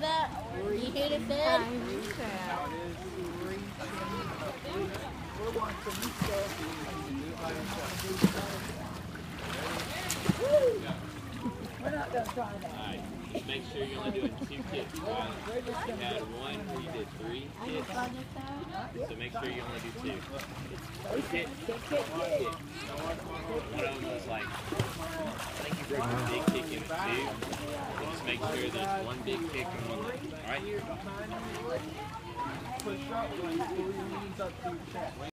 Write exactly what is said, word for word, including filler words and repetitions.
that? You hit it dead? We're not going to try that. Alright, just make sure you're only doing two kicks. Right? You had one where you did three kicks, so make sure you only do two. Kick, kick, kick, kick. One of them was like, I think you broke a big kick in two. So just make sure there's one big kick and one little. Alright? Push up, pull your knees up to your chest.